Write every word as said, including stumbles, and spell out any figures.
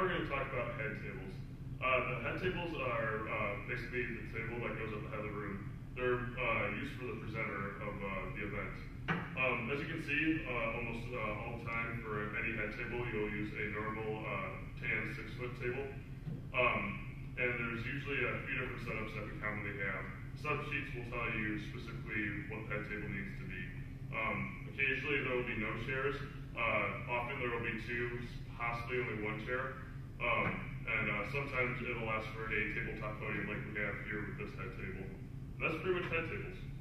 we're going to talk about head tables. Uh, the head tables are uh, basically the table that goes at the head of the room. They're uh, used for the presenter of uh, the event. Um, as you can see, uh, almost uh, all the time for any head table, you'll use a normal uh, tan six-foot table. Um, and there's usually a few different setups that we commonly have. Sub sheets will tell you specifically what the head table needs to be. Um, occasionally there will be no chairs. Uh, often there will be two, possibly only one chair. Um, and uh, sometimes it'll ask for a tabletop podium like we have here with this head table. And that's pretty much head tables.